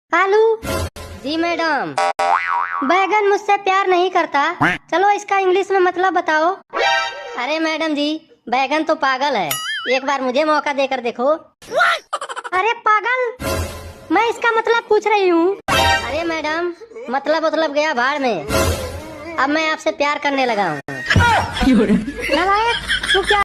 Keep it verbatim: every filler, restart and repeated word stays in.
कालू। जी madam. बैगन मुझसे प्यार नहीं करता, चलो इसका इंग्लिश में मतलब बताओ। अरे मैडम जी, बैगन तो पागल है, एक बार मुझे मौका देकर देखो। अरे पागल, मैं इसका मतलब पूछ रही हूँ। अरे मैडम, मतलब मतलब गया भाड़ में, अब मैं आपसे प्यार करने लगा हूँ। नालायक, तू क्या